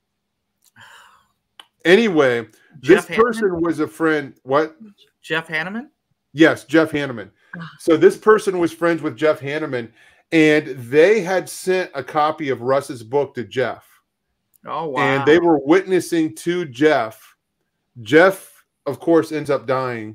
Anyway, Jeff this person was a friend. What? Jeff Hanneman? Yes, Jeff Hanneman. So this person was friends with Jeff Hanneman, and they had sent a copy of Russ's book to Jeff. Oh, wow. And they were witnessing to Jeff. Jeff, of course, ends up dying.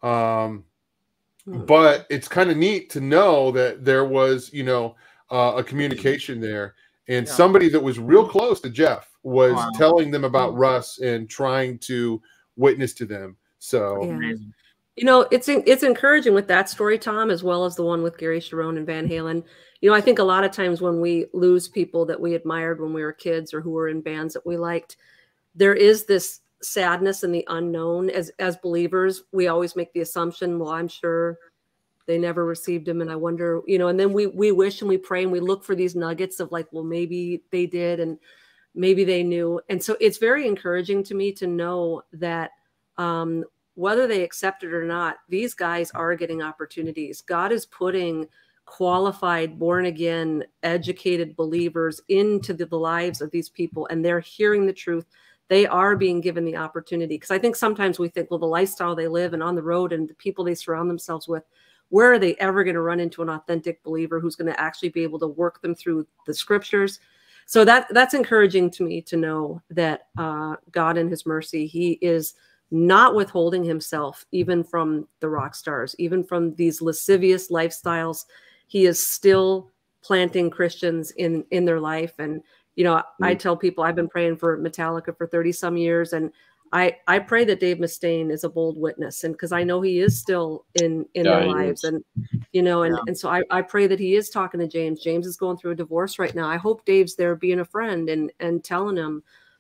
But it's kind of neat to know that there was, a communication there. And somebody that was real close to Jeff was telling them about Russ and trying to witness to them. So, Amazing. It's encouraging with that story, Tom, as well as the one with Gary Cherone and Van Halen. I think a lot of times when we lose people that we admired when we were kids or who were in bands that we liked, there is this sadness in the unknown. As believers, we always make the assumption, well, I'm sure they never received him, and I wonder, and then we wish and we pray and we look for these nuggets of like, well, maybe they did and maybe they knew. And so it's very encouraging to me to know that whether they accept it or not, these guys are getting opportunities. God is putting qualified, born again, educated believers into the lives of these people, and they're hearing the truth. They are being given the opportunity. Because I think sometimes we think, well, the lifestyle they live and on the road and the people they surround themselves with, where are they ever going to run into an authentic believer who's going to actually be able to work them through the scriptures? So that's encouraging to me to know that God in his mercy, he is not withholding himself even from the rock stars, even from these lascivious lifestyles. He is still planting Christians in their life. And, I tell people I've been praying for Metallica for 30 some years. And I pray that Dave Mustaine is a bold witness, and because I know he is still in their lives, and and so I pray that he is talking to James. James is going through a divorce right now. I hope Dave's there being a friend and telling him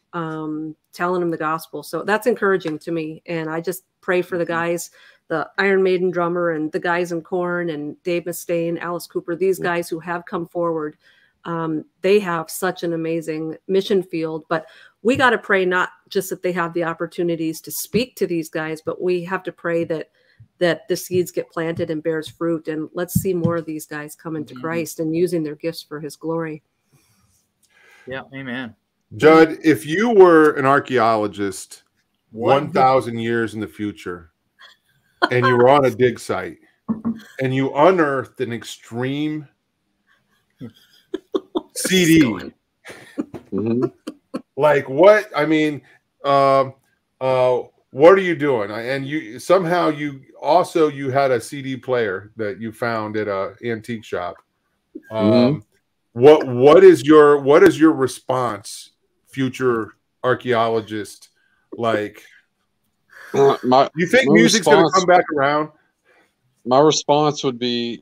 the gospel. So that's encouraging to me, and I just pray for the guys, the Iron Maiden drummer, and the guys in Korn, and Dave Mustaine, Alice Cooper. These guys who have come forward. They have such an amazing mission field, but we got to pray not just that they have the opportunities to speak to these guys, but we have to pray that the seeds get planted and bears fruit. And let's see more of these guys come into Christ and using their gifts for his glory. Yeah. Amen. Judd, if you were an archaeologist 1,000 years in the future and you were on a dig site and you unearthed an extreme CD, like what? I mean, what are you doing? And you somehow you had a CD player that you found at a antique shop. What is your response, future archaeologist? Like, you think music's going to come back around? My response would be,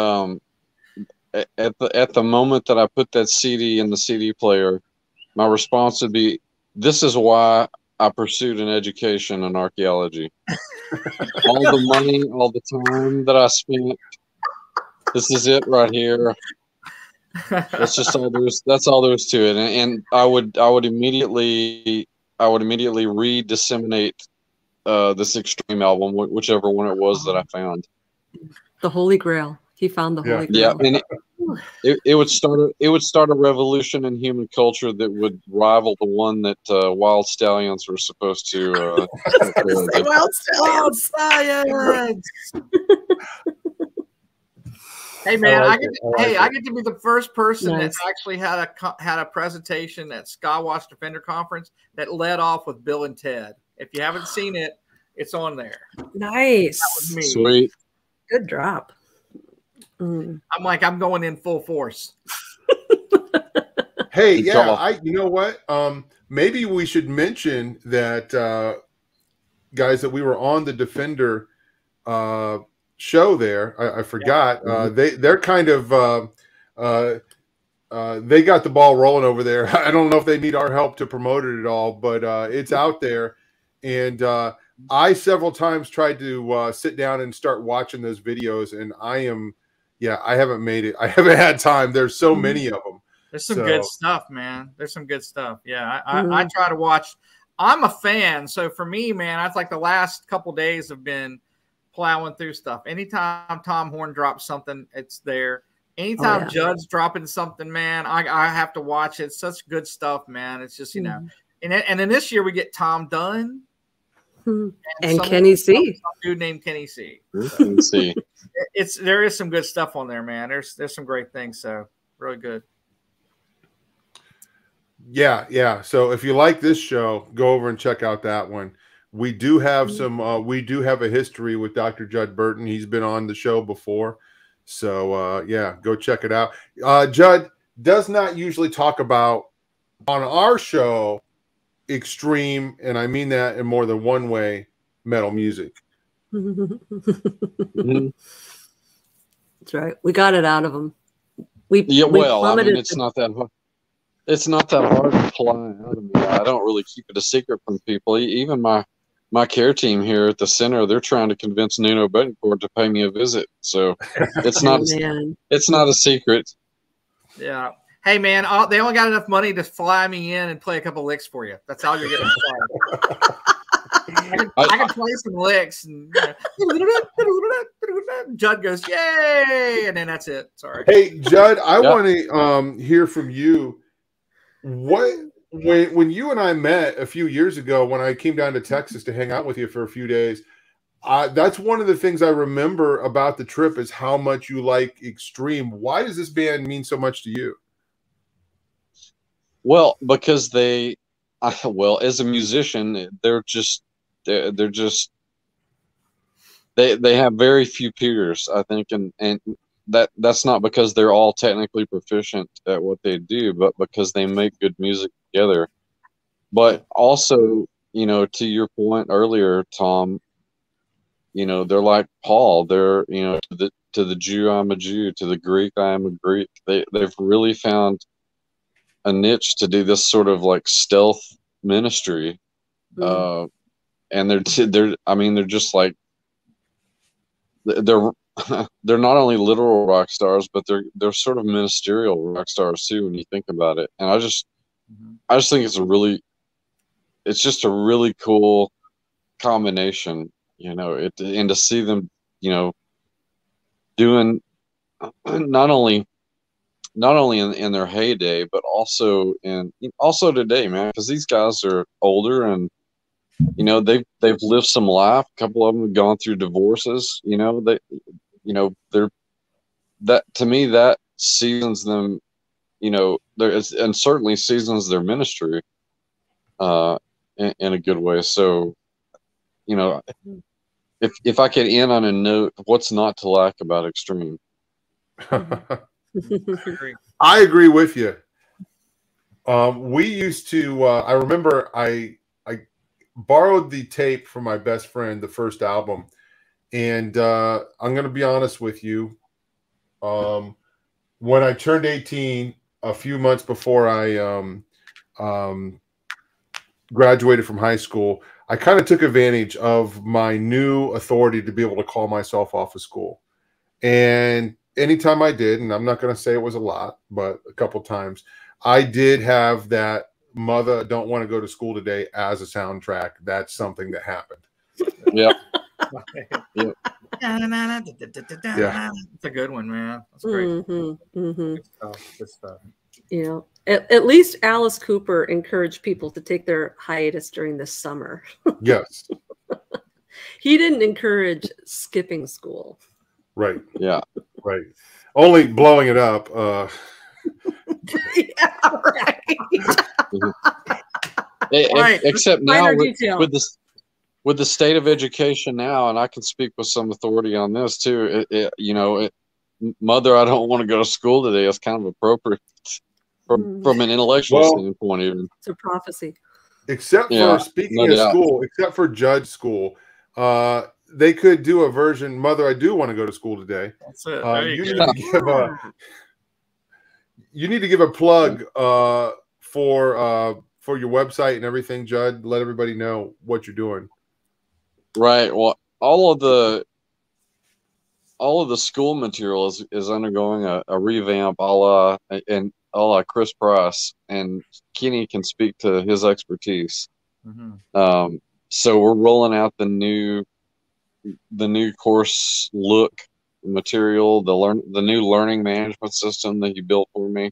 at the moment that I put that CD in the CD player, my response would be, this is why I pursued an education in archaeology. All the money, all the time that I spent, this is it right here. That's all there is to it. And I would immediately re-disseminate this Extreme album, whichever one it was that I found. The Holy Grail. He found the Holy Grail. Yeah, it would start a revolution in human culture that would rival the one that Wild Stallions were supposed to. Wild Stallions. Hey man, I get to be the first person that actually had a presentation at Skywatch Defender Conference that led off with Bill and Ted. If you haven't seen it, it's on there. Nice. That was me. Sweet. Good drop. Mm. I'm going in full force. Hey, yeah, you know what? Maybe we should mention that, guys, that we were on the Defender show there. I forgot. They're kind of they got the ball rolling over there. I don't know if they need our help to promote it at all, but it's out there. And I several times tried to sit down and start watching those videos, and I haven't made it. I haven't had time. There's so many of them. There's some good stuff, man. There's some good stuff. Yeah, I try to watch. I'm a fan, so for me, man, I like the last couple days have been plowing through stuff. Anytime Tom Horn drops something, it's there. Anytime Judd's dropping something, man, I have to watch it. It's such good stuff, man. It's just, you know. And then this year we get Tom Dunn. And Kenny C. Some dude named Kenny C. See. There is some good stuff on there, man. There's some great things. So really good. Yeah. So if you like this show, go over and check out that one. We do have we do have a history with Dr. Judd Burton. He's been on the show before. So go check it out. Judd does not usually talk about on our show extreme, and I mean that in more than one way, metal music. That's right. We got it out of him. It's not that hard. It's not that hard to fly out of me. I don't really keep it a secret from people. Even my care team here at the center, they're trying to convince Nuno Betancourt to pay me a visit. So it's not it's not a secret. Yeah. Hey man, they only got enough money to fly me in and play a couple licks for you. That's all you're getting. I can play some licks, and Judd goes, "Yay!" and then that's it. Sorry. Hey Judd, I want to hear from you. When you and I met a few years ago, when I came down to Texas to hang out with you for a few days, that's one of the things I remember about the trip is how much you like Extreme. Why does this band mean so much to you? Well, because as a musician, they have very few peers, I think, and that's not because they're all technically proficient at what they do, but because they make good music together. But also, to your point earlier, Tom, they're like Paul. They're, to the Jew, I'm a Jew. To the Greek, I am a Greek. They've really found a niche to do this sort of like stealth ministry. And they're just like, they're not only literal rock stars, but they're sort of ministerial rock stars too when you think about it. And I just think it's just a really cool combination, and to see them, doing not only in their heyday, but also today, man, because these guys are older and they've lived some life. A couple of them have gone through divorces. They're that, to me, that seasons them. And certainly seasons their ministry in a good way. So, if I could end on a note, what's not to like about Extreme? I agree with you. We used to. I remember I borrowed the tape from my best friend, the first album, and I'm going to be honest with you. When I turned 18, a few months before I graduated from high school, I kind of took advantage of my new authority to be able to call myself off of school. And anytime I did, and I'm not going to say it was a lot, but a couple times, I did have that "Mother, don't want to go to school today" as a soundtrack. That's something that happened. Yeah. Yep. It's a good one, man. That's great. Good stuff. Good stuff. You know, at least Alice Cooper encouraged people to take their hiatus during the summer. Yes. He didn't encourage skipping school. Right. Yeah. Right. Only blowing it up. Yeah, right. Right. Except now Minor detail. with the state of education now, and I can speak with some authority on this too. Mother, I don't want to go to school today. It's kind of appropriate from an intellectual standpoint, even. It's a prophecy. Except for speaking of school, except for Judge School, they could do a version. Mother, I do want to go to school today. That's it. You need to give a plug for your website and everything, Judd. Let everybody know what you're doing. Right. Well, all of the school material is undergoing a revamp, a la Chris Price, and Kenny can speak to his expertise. Mm-hmm. So we're rolling out the new course look material, the new learning management system that he built for me.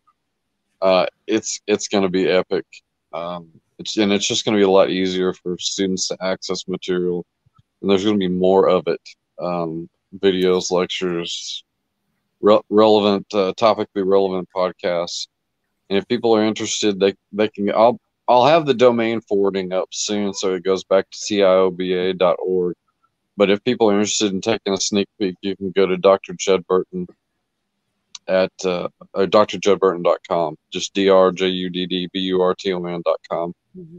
It's going to be epic. It's just going to be a lot easier for students to access material, and there's going to be more of it. Videos, lectures, topically relevant podcasts. And if people are interested, they can. I'll have the domain forwarding up soon, so it goes back to tioba.org. But if people are interested in taking a sneak peek, you can go to Dr. Judd Burton at drjuddburton.com. Just drjuddburton.com.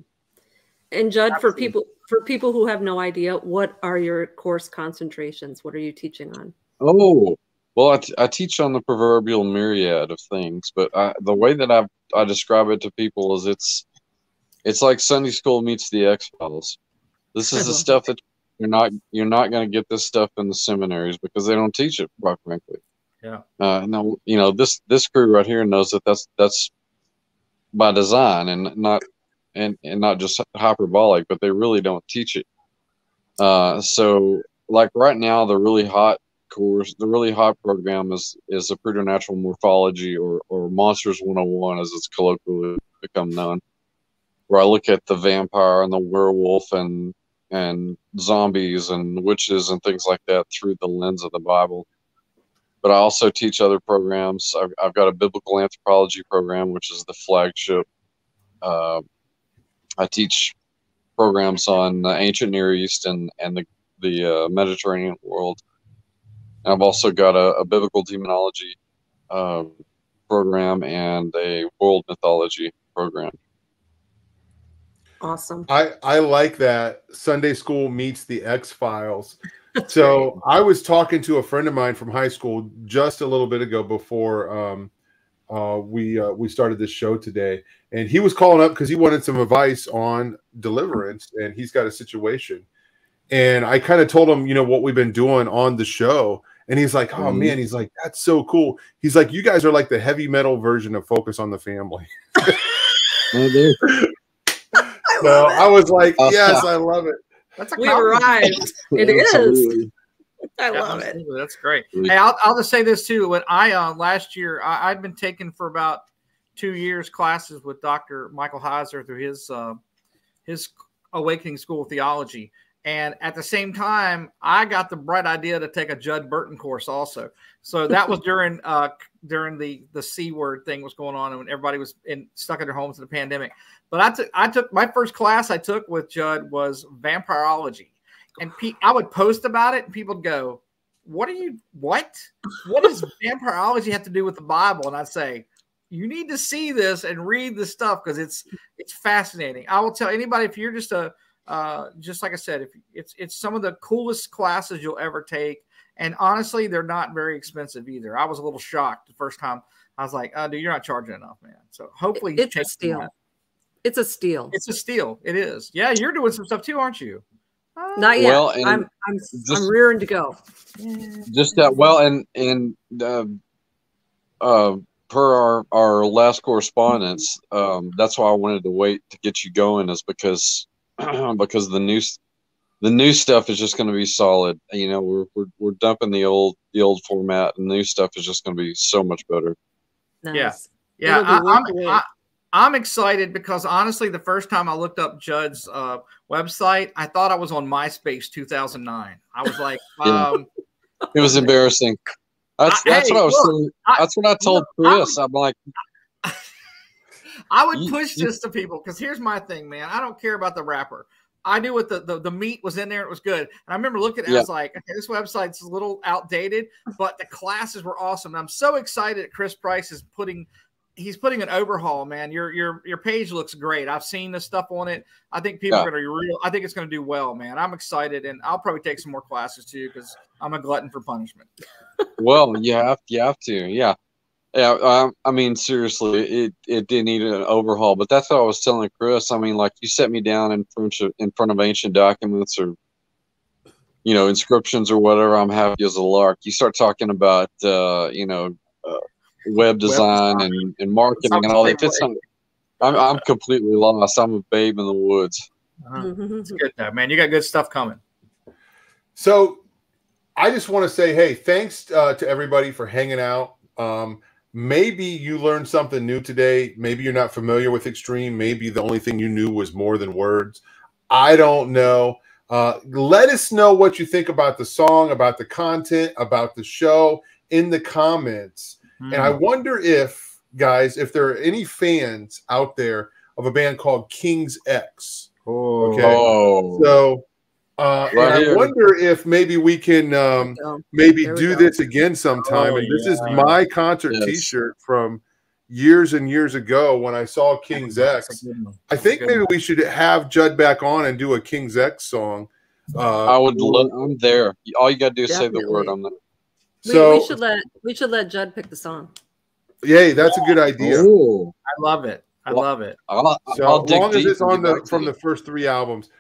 And Judd, for people who have no idea, what are your course concentrations? What are you teaching on? Oh, well, I teach on the proverbial myriad of things, but the way that I describe it to people is it's like Sunday school meets the X-Files. This is the stuff that you're not going to get this stuff in the seminaries because they don't teach it, quite frankly. Yeah. Now, this crew right here knows that that's by design and not just hyperbolic, but they really don't teach it. So like right now, the really hot program is a preternatural morphology or Monsters 101, as it's colloquially become known, where I look at the vampire and the werewolf and zombies and witches and things like that through the lens of the Bible. But I also teach other programs. I've got a biblical anthropology program, which is the flagship. I teach programs on the ancient Near East and the Mediterranean world. And I've also got a biblical demonology program and a world mythology program. Awesome. I like that Sunday school meets the X-Files. So I was talking to a friend of mine from high school just a little bit ago before we started this show today, and he was calling up because he wanted some advice on deliverance, and he's got a situation. And I kind of told him, what we've been doing on the show, and he's like, "Oh man," he's like, "That's so cool." He's like, "You guys are like the heavy metal version of Focus on the Family." So I was like, "Yes, I love it." We arrived. It is. I love it. That's great. Hey, I'll just say this too. When I last year, I'd been taking for about 2 years classes with Dr. Michael Heiser through his Awakening School of Theology, and at the same time, I got the bright idea to take a Judd Burton course also. So that was during the C word thing was going on, and when everybody was stuck in their homes in the pandemic. But I took my first class I took with Judd was vampirology. And I would post about it, and people would go, what does vampirology have to do with the Bible? And I'd say, you need to see this and read this stuff because it's fascinating. I will tell anybody, if you're just just like I said, if it's some of the coolest classes you'll ever take. And honestly, they're not very expensive either. I was a little shocked the first time. I was like, dude, you're not charging enough, man. So hopefully it's a steal. It's a steal. It's a steal. It is. Yeah, you're doing some stuff too, aren't you? Not yet. Well, I'm rearing to go. Just that. Well, and per our last correspondence, that's why I wanted to wait to get you going, is because the the new stuff is just going to be solid. You know, we're dumping the old format, and the new stuff is just going to be so much better. Nice. Yeah, It'll be worth the wait. I'm excited because honestly, the first time I looked up Judd's website, I thought I was on MySpace 2009. I was like, Yeah. It was embarrassing. That's hey, what I was look, saying. That's what I told Chris. I'm like, I would push this to people because here's my thing, man. I don't care about the rapper. I knew what the meat was in there. It was good. And I remember looking at it, I was like, okay, this website's a little outdated, but the classes were awesome. And I'm so excited that Chris Price is putting an overhaul, man. Your page looks great. I've seen the stuff on it. I think people are going to be real. I think it's going to do well, man. I'm excited, and I'll probably take some more classes too because I'm a glutton for punishment. well, you have to, yeah. I mean, seriously, it did need an overhaul, but that's what I was telling Chris. I mean, like, you set me down in front of ancient documents or, you know, inscriptions or whatever, I'm happy as a lark. You start talking about, you know, web design and marketing and all that. I'm completely lost. I'm a babe in the woods. It's good though, man. You got good stuff coming. So I just want to say, hey, thanks to everybody for hanging out. Maybe you learned something new today. Maybe you're not familiar with Extreme. Maybe the only thing you knew was more than words. I don't know. Let us know what you think about the song, about the content, about the show in the comments. And I wonder if, guys, if there are any fans out there of a band called King's X. Okay. Oh. So and I wonder if maybe we can maybe do this again sometime. And this is my concert T-shirt from years and years ago when I saw King's X. I think maybe we should have Judd back on and do a King's X song. I would love. I'm there. All you got to do is say the word. I'm there. So we should let Judd pick the song. Yay, that's a good idea. Ooh. I love it. I love it. I'll as long as it's on from the first 3 albums.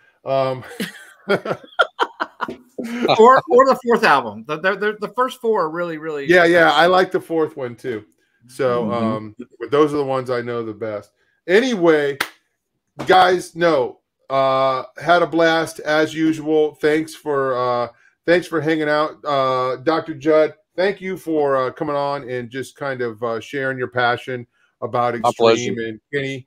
or the fourth album. The first 4 are really, really. Yeah. I like the 4th one too. So but those are the ones I know the best. Anyway, guys, had a blast as usual. Thanks for hanging out. Dr. Judd, thank you for coming on and just kind of sharing your passion about Extreme. And Kenny,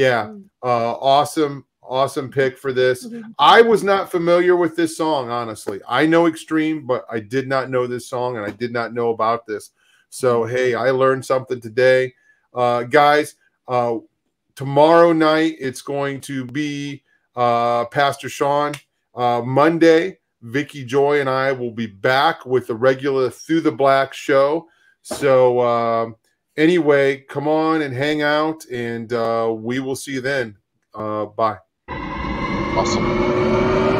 awesome pick for this. I was not familiar with this song, honestly. I know Extreme, but I did not know this song, and I did not know about this. So, hey, I learned something today. Guys, tomorrow night it's going to be Pastor Sean. Monday, Vicky Joy and I will be back with the regular Through the Black show. So, anyway, come on and hang out, and we will see you then. Bye. Awesome.